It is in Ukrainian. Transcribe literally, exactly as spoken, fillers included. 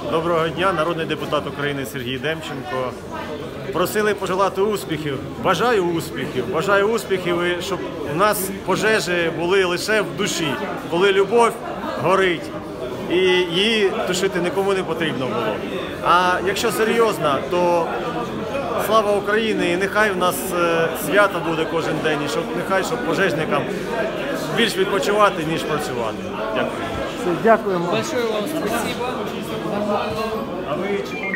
Доброго дня, народний депутат України Сергій Демченко. Просили пожелати успіхів. Бажаю успіхів. Бажаю успіхів, і щоб у нас пожежі були лише в душі, коли любов горить і її тушити нікому не потрібно було. А якщо серйозно, то слава Україні, і нехай в нас свято буде кожен день, і щоб нехай щоб пожежникам більш відпочивати, ніж працювати. Дякую. Дякуємо. Большое вам спасибо. А ви